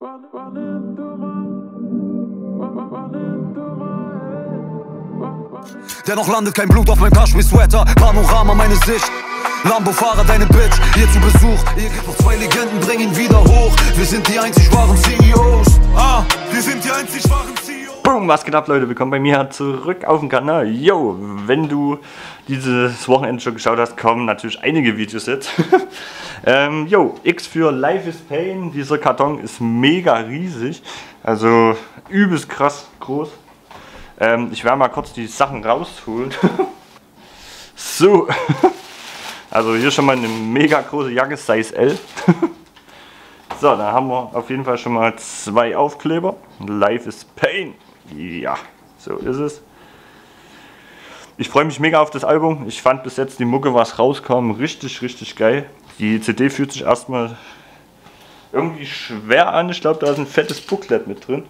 Dennoch landet kein Blut auf mein Kaschmir-Sweater. Panorama meine Sicht. Lambo-Fahrer, deine Bitch, hier zu Besuch. Hier gibt noch 2 Legenden, bring ihn wieder hoch. Wir sind die einzig wahren CEOs. Wir sind die einzig wahren CEOs. Boom, was geht ab, Leute? Willkommen bei mir zurück auf dem Kanal. Yo, wenn du dieses Wochenende schon geschaut hast, kommen natürlich einige Videos jetzt. Yo, X für Life is Pain. Dieser Karton ist mega riesig. Also übelst krass groß. Ich werde mal kurz die Sachen rausholen. So. Also hier schon mal eine mega große Jacke, Size L. So, dann haben wir auf jeden Fall schon mal 2 Aufkleber. Life is Pain. Ja, so ist es. Ich freue mich mega auf das Album. Ich fand bis jetzt die Mucke, was rauskam, richtig geil. Die CD fühlt sich erstmal irgendwie schwer an. Ich glaube, da ist ein fettes Booklet mit drin.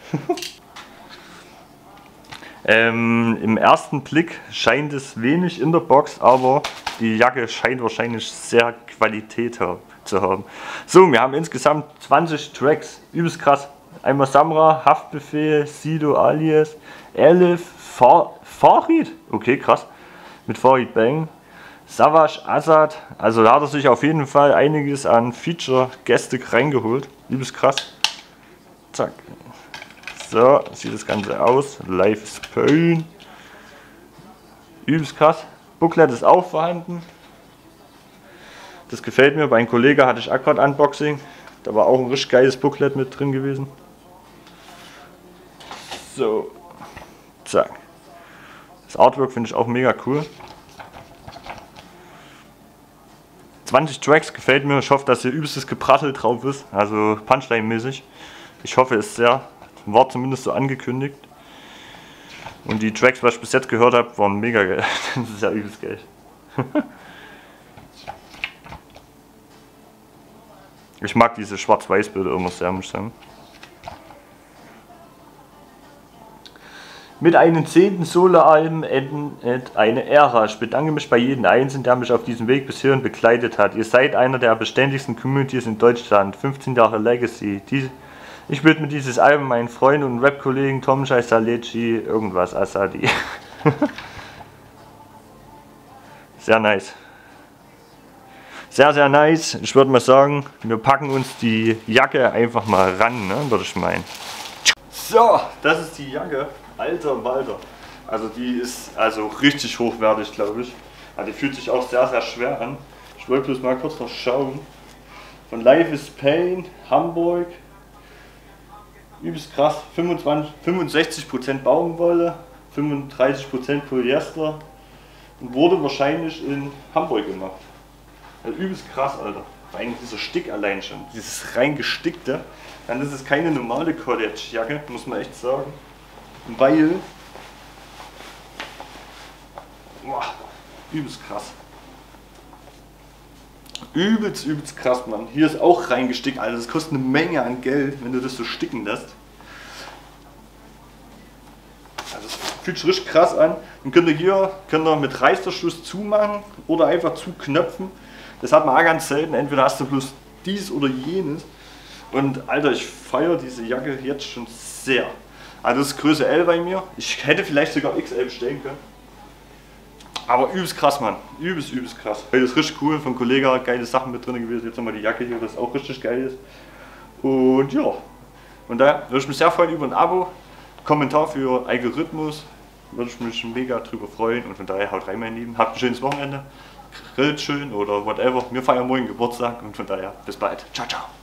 Im ersten Blick scheint es wenig in der Box, aber die Jacke scheint wahrscheinlich sehr Qualität zu haben. So, wir haben insgesamt 20 Tracks, übelst krass. Einmal Samra, Haftbefehl, Sido Alias, Elif, Farid, okay krass, mit Farid Bang, Savage, Azad, also da hat er sich auf jeden Fall einiges an Feature-Gäste reingeholt, übelst krass. Zack. So, sieht das Ganze aus. Life is Pain. Übelst krass. Booklet ist auch vorhanden. Das gefällt mir. Bei einem Kollegen hatte ich auch gerade Unboxing. Da war auch ein richtig geiles Booklet mit drin gewesen. So. Zack. Das Artwork finde ich auch mega cool. 20 Tracks gefällt mir. Ich hoffe, dass hier übelstes Geprassel drauf ist. Also Punchline-mäßig. Ich hoffe es sehr. War zumindest so angekündigt. Und die Tracks, was ich bis jetzt gehört habe, waren mega geil. Das ist ja übelst geil. Ich mag diese Schwarz-Weiß-Bilder immer sehr, muss ich sagen. Mit einem 10. Solo-Album endet eine Ära. Ich bedanke mich bei jedem Einzelnen, der mich auf diesem Weg bis hierhin begleitet hat. Ihr seid einer der beständigsten Communities in Deutschland. 15 Jahre Legacy. Ich widme dieses Album meinen Freunden und Rap-Kollegen Tom Shai Saleci, irgendwas, Asadi. Sehr nice. Sehr nice. Ich würde mal sagen, wir packen uns die Jacke einfach mal ran, ne, würde ich meinen. So, das ist die Jacke. Alter Walter. Also die ist also richtig hochwertig, glaube ich. Aber die fühlt sich auch sehr schwer an. Ich wollte bloß mal kurz noch schauen. Von Life is Pain, Hamburg. Übelst krass, 65% Baumwolle, 35% Polyester und wurde wahrscheinlich in Hamburg gemacht. Also übelst krass, Alter. Vor allem dieser Stick allein schon, dieses rein gestickte. Dann ist es keine normale College-Jacke, muss man echt sagen. Weil, boah, übelst krass. Übelst krass, Mann. Hier ist auch reingestickt, also das kostet eine Menge an Geld, wenn du das so sticken lässt. Also das fühlt sich richtig krass an. Dann könnt ihr mit Reißverschluss zumachen oder einfach zuknöpfen. Das hat man auch ganz selten, entweder hast du bloß dies oder jenes. Und Alter, ich feiere diese Jacke jetzt schon sehr. Also das ist Größe L bei mir. Ich hätte vielleicht sogar XL bestellen können. Aber übelst krass, Mann. Übelst krass. Das ist richtig cool. Von Kollegen geile Sachen mit drin gewesen. Jetzt nochmal die Jacke hier, das auch richtig geil ist. Und ja. Und da würde ich mich sehr freuen über ein Abo. Kommentar für Algorithmus. Würde ich mich mega drüber freuen. Und von daher haut rein, mein Lieben. Habt ein schönes Wochenende. Grillt schön oder whatever. Wir feiern morgen Geburtstag. Und von daher bis bald. Ciao.